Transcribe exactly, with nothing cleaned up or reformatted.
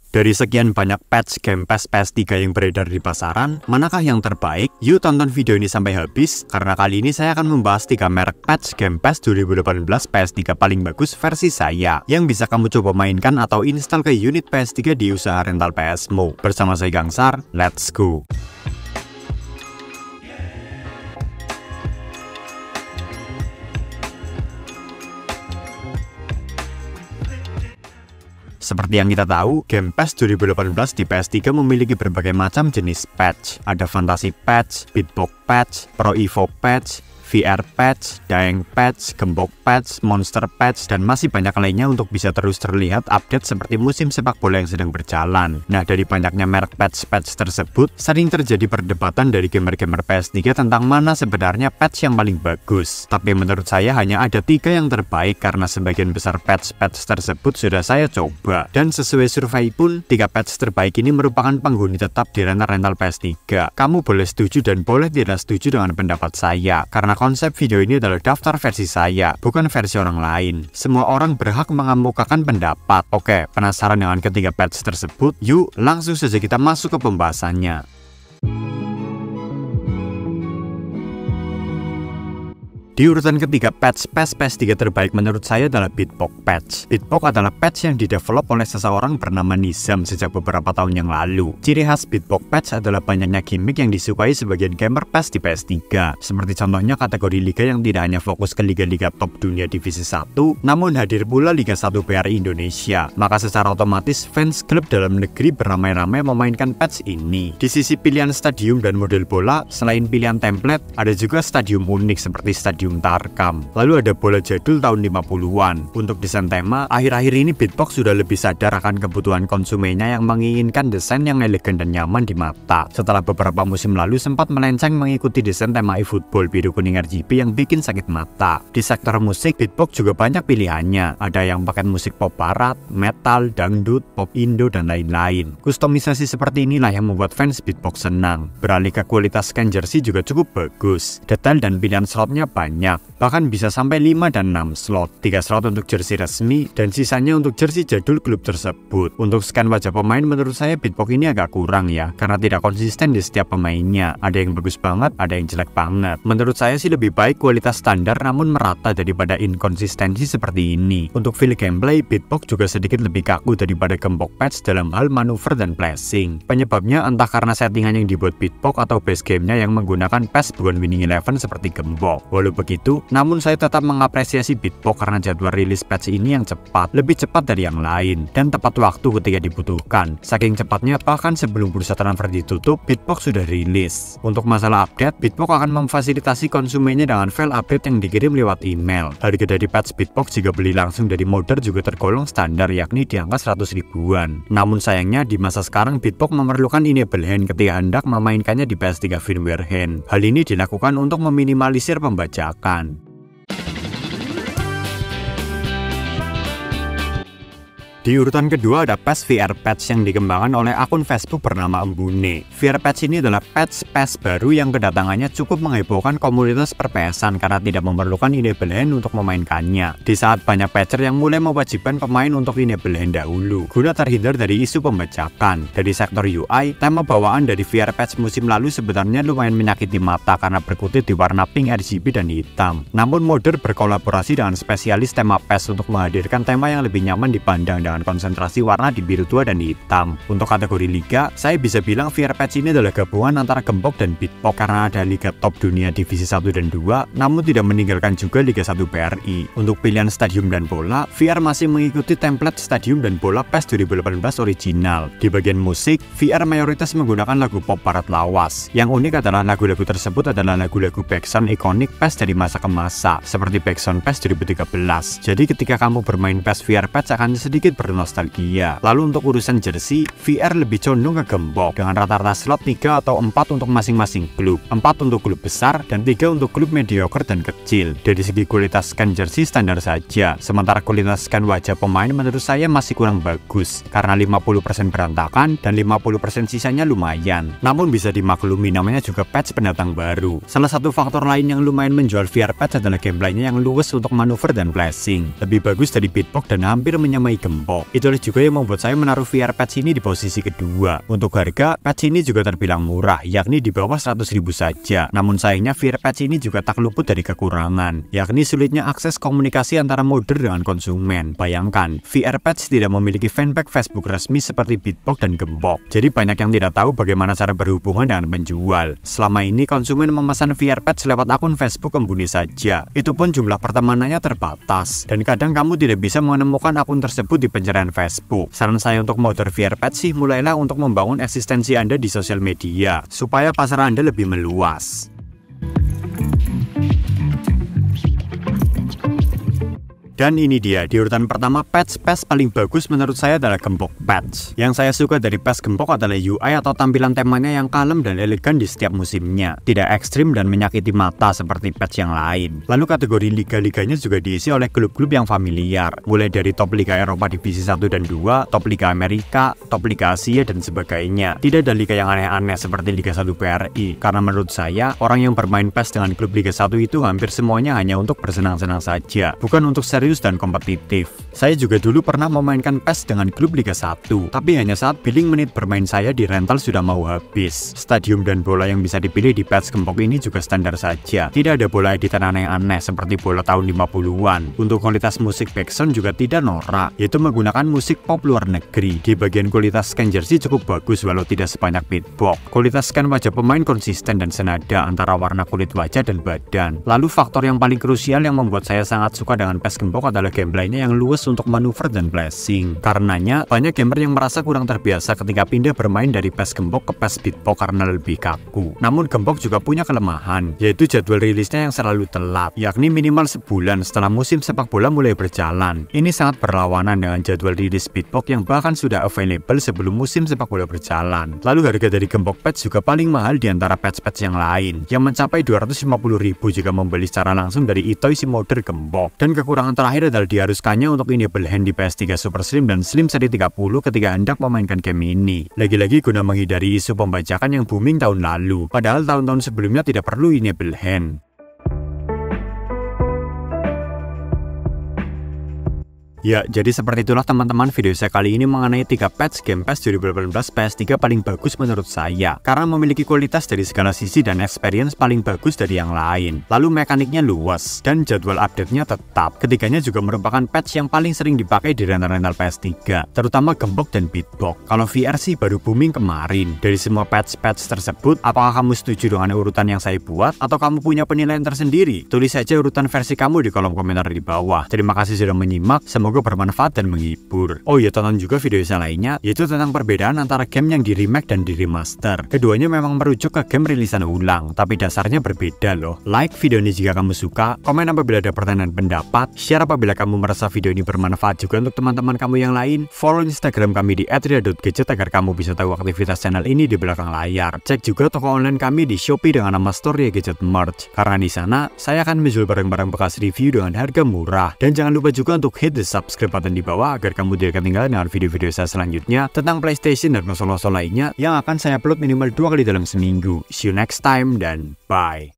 Dari sekian banyak patch Game Pass P S tiga yang beredar di pasaran, manakah yang terbaik? Yuk tonton video ini sampai habis, karena kali ini saya akan membahas tiga merek patch Game Pass dua ribu delapan belas P S tiga paling bagus versi saya, yang bisa kamu coba mainkan atau install ke unit P S tiga di usaha rental P S mu. Bersama saya Gangsar, let's go! Seperti yang kita tahu, Game Pass dua ribu delapan belas di P S tiga memiliki berbagai macam jenis patch. Ada Fantasy Patch, Beatbox Patch, Pro Evo Patch, V R Patch, Dying Patch, Gembok Patch, Monster Patch, dan masih banyak lainnya untuk bisa terus terlihat update seperti musim sepak bola yang sedang berjalan. Nah, dari banyaknya merek patch-patch tersebut, sering terjadi perdebatan dari gamer-gamer P S tiga tentang mana sebenarnya patch yang paling bagus. Tapi menurut saya hanya ada tiga yang terbaik karena sebagian besar patch-patch tersebut sudah saya coba. Dan sesuai survei pun, tiga patch terbaik ini merupakan penghuni tetap di rental-rental P S tiga. Kamu boleh setuju dan boleh tidak setuju dengan pendapat saya, karena konsep video ini adalah daftar versi saya, bukan versi orang lain. Semua orang berhak mengemukakan pendapat. Oke, penasaran dengan ketiga patch tersebut? Yuk, langsung saja kita masuk ke pembahasannya. Di urutan ketiga patch P S P S tiga terbaik menurut saya adalah Beatbox Patch. Beatbox adalah patch yang didevelop oleh seseorang bernama Nizam sejak beberapa tahun yang lalu. Ciri khas Beatbox Patch adalah banyaknya gimmick yang disukai sebagian gamer P E S di P S tiga. Seperti contohnya kategori liga yang tidak hanya fokus ke liga-liga top dunia divisi satu, namun hadir pula Liga satu B R I Indonesia. Maka secara otomatis fans klub dalam negeri beramai-ramai memainkan patch ini. Di sisi pilihan stadium dan model bola, selain pilihan template, ada juga stadium unik seperti stadium Tarkam. Lalu ada bola jadul tahun lima puluhan. Untuk desain tema, akhir-akhir ini Beatbox sudah lebih sadar akan kebutuhan konsumennya yang menginginkan desain yang elegan dan nyaman di mata. Setelah beberapa musim lalu sempat melenceng mengikuti desain tema eFootball biru kuning R G B yang bikin sakit mata. Di sektor musik, Beatbox juga banyak pilihannya. Ada yang pakai musik pop barat, metal, dangdut, pop Indo, dan lain-lain. Kustomisasi seperti inilah yang membuat fans Beatbox senang. Beralih ke kualitas scan jersey juga cukup bagus. Detail dan pilihan slotnya banyak. Bahkan bisa sampai lima dan enam slot, tiga slot untuk jersey resmi dan sisanya untuk jersey jadul klub tersebut. Untuk scan wajah pemain menurut saya Beatbox ini agak kurang ya, karena tidak konsisten di setiap pemainnya. Ada yang bagus banget, ada yang jelek banget. Menurut saya sih lebih baik kualitas standar namun merata daripada inkonsistensi seperti ini. Untuk feel gameplay, Beatbox juga sedikit lebih kaku daripada Gembok Patch dalam hal manuver dan flashing. Penyebabnya entah karena settingan yang dibuat Beatbox atau base gamenya yang menggunakan patch bukan Winning Eleven seperti Gembok. Walau begitu, namun saya tetap mengapresiasi Beatbox karena jadwal rilis patch ini yang cepat, lebih cepat dari yang lain, dan tepat waktu ketika dibutuhkan. Saking cepatnya, bahkan sebelum bursa transfer ditutup, Beatbox sudah rilis. Untuk masalah update, Beatbox akan memfasilitasi konsumennya dengan file update yang dikirim lewat email. Harga dari patch Beatbox jika beli langsung dari modder juga tergolong standar, yakni di angka seratus ribuan. Namun sayangnya, di masa sekarang Beatbox memerlukan enable hand ketika hendak memainkannya di P S tiga firmware hand. Hal ini dilakukan untuk meminimalisir pembajakan. Di urutan kedua ada patch V R Patch yang dikembangkan oleh akun Facebook bernama Embune. V R Patch ini adalah patch P E S baru yang kedatangannya cukup menghebohkan komunitas per-PESan karena tidak memerlukan enable hand untuk memainkannya. Di saat banyak patcher yang mulai mewajibkan pemain untuk enable hand dahulu, guna terhindar dari isu pembajakan. Dari sektor U I, tema bawaan dari V R Patch musim lalu sebenarnya lumayan menyakiti mata karena berkutit di warna pink, R G B, dan hitam. Namun modder berkolaborasi dengan spesialis tema P E S untuk menghadirkan tema yang lebih nyaman dipandang dengan konsentrasi warna di biru tua dan hitam. Untuk kategori liga, saya bisa bilang V R Patch ini adalah gabungan antara Gembok dan Beatbox karena ada liga top dunia divisi satu dan dua, namun tidak meninggalkan juga Liga satu B R I. Untuk pilihan stadium dan bola, V R masih mengikuti template stadium dan bola P E S dua ribu delapan belas original. Di bagian musik, V R mayoritas menggunakan lagu pop barat lawas. Yang unik adalah lagu-lagu tersebut adalah lagu-lagu backsound ikonik P E S dari masa ke masa, seperti backsound P E S dua ribu tiga belas. Jadi ketika kamu bermain P E S V R Patch akan sedikit bernostalgia. Lalu untuk urusan jersey, V R lebih condong ke Gembok dengan rata-rata slot tiga atau empat untuk masing-masing klub, empat untuk klub besar dan tiga untuk klub mediocre dan kecil. Dari segi kualitas scan jersey standar saja, sementara kualitas scan wajah pemain menurut saya masih kurang bagus karena lima puluh persen berantakan dan lima puluh persen sisanya lumayan. Namun bisa dimaklumi, namanya juga patch pendatang baru. Salah satu faktor lain yang lumayan menjual V R Patch adalah gameplaynya yang luwes untuk manuver dan flashing, lebih bagus dari Beatbox dan hampir menyamai Gembok. Gembok. Itulah juga yang membuat saya menaruh V R patch ini di posisi kedua. Untuk harga, patch ini juga terbilang murah, yakni di bawah seratus ribu saja. Namun sayangnya V R patch ini juga tak luput dari kekurangan, yakni sulitnya akses komunikasi antara modder dengan konsumen. Bayangkan, V R patch tidak memiliki fanpage Facebook resmi seperti Beatbox dan Gembok. Jadi banyak yang tidak tahu bagaimana cara berhubungan dengan penjual. Selama ini konsumen memesan V R patch lewat akun Facebook Embuni saja. Itu pun jumlah pertemanannya terbatas, dan kadang kamu tidak bisa menemukan akun tersebut di pencarian Facebook. Saran saya untuk modder V R patch sih, mulailah untuk membangun eksistensi Anda di sosial media, supaya pasar Anda lebih meluas. Dan ini dia, di urutan pertama patch-patch paling bagus menurut saya adalah Gembok patch. Yang saya suka dari patch Gembok adalah U I atau tampilan temanya yang kalem dan elegan di setiap musimnya. Tidak ekstrim dan menyakiti mata seperti patch yang lain. Lalu kategori liga-liganya juga diisi oleh klub-klub yang familiar. Mulai dari top Liga Eropa Divisi satu dan dua, top Liga Amerika, top Liga Asia, dan sebagainya. Tidak ada liga yang aneh-aneh seperti Liga satu P R I. Karena menurut saya, orang yang bermain patch dengan klub Liga satu itu hampir semuanya hanya untuk bersenang-senang saja, bukan untuk serius dan kompetitif. Saya juga dulu pernah memainkan patch dengan klub Liga satu, tapi hanya saat billing menit bermain saya di rental sudah mau habis. Stadium dan bola yang bisa dipilih di patch Gembok ini juga standar saja. Tidak ada bola editan aneh-aneh seperti bola tahun lima puluhan. Untuk kualitas musik backsound juga tidak norak, yaitu menggunakan musik pop luar negeri. Di bagian kualitas scan jersey cukup bagus walau tidak sebanyak Beatbox. Kualitas scan wajah pemain konsisten dan senada antara warna kulit wajah dan badan. Lalu faktor yang paling krusial yang membuat saya sangat suka dengan patch Gembok adalah gameplaynya yang luas untuk manuver dan flashing. Karenanya, banyak gamer yang merasa kurang terbiasa ketika pindah bermain dari patch Gembok ke patch Beatbox karena lebih kaku. Namun Gembok juga punya kelemahan, yaitu jadwal rilisnya yang selalu telat, yakni minimal sebulan setelah musim sepak bola mulai berjalan. Ini sangat berlawanan dengan jadwal rilis Beatbox yang bahkan sudah available sebelum musim sepak bola berjalan. Lalu harga dari Gembok patch juga paling mahal di antara patch-patch yang lain, yang mencapai dua ratus lima puluh ribu jika membeli secara langsung dari Itoy si modder Gembok. Dan kekurangan terakhir adalah diharuskannya untuk enable hand di P S tiga Super Slim dan Slim seri tiga puluh ketika hendak memainkan game ini. Lagi-lagi guna menghindari isu pembajakan yang booming tahun lalu, padahal tahun-tahun sebelumnya tidak perlu enable hand. Ya, jadi seperti itulah teman-teman video saya kali ini mengenai tiga patch Game Pass dua ribu delapan belas P S tiga paling bagus menurut saya, karena memiliki kualitas dari segala sisi dan experience paling bagus dari yang lain. Lalu mekaniknya luas dan jadwal update-nya tetap. Ketiganya juga merupakan patch yang paling sering dipakai di rental-rental P S tiga, terutama Gembok dan Beatbox. Kalau V R sih baru booming kemarin. Dari semua patch-patch tersebut, apakah kamu setuju dengan urutan yang saya buat atau kamu punya penilaian tersendiri? Tulis saja urutan versi kamu di kolom komentar di bawah. Terima kasih sudah menyimak. Semoga Semoga bermanfaat dan menghibur. Oh iya, tonton juga video saya lainnya, yaitu tentang perbedaan antara game yang di remake dan di remaster. Keduanya memang merujuk ke game rilisan ulang, tapi dasarnya berbeda loh. Like video ini jika kamu suka, komen apabila ada pertanyaan pendapat, share apabila kamu merasa video ini bermanfaat juga untuk teman-teman kamu yang lain. Follow Instagram kami di et ria dot gadget agar kamu bisa tahu aktivitas channel ini di belakang layar. Cek juga toko online kami di Shopee dengan nama Store Gadget Merch, karena di sana saya akan menjual barang-barang bekas review dengan harga murah. Dan jangan lupa juga untuk hit the subscribe button di bawah agar kamu tidak ketinggalan dengan video-video saya selanjutnya tentang PlayStation dan konsol-konsol lainnya yang akan saya upload minimal dua kali dalam seminggu. See you next time dan bye.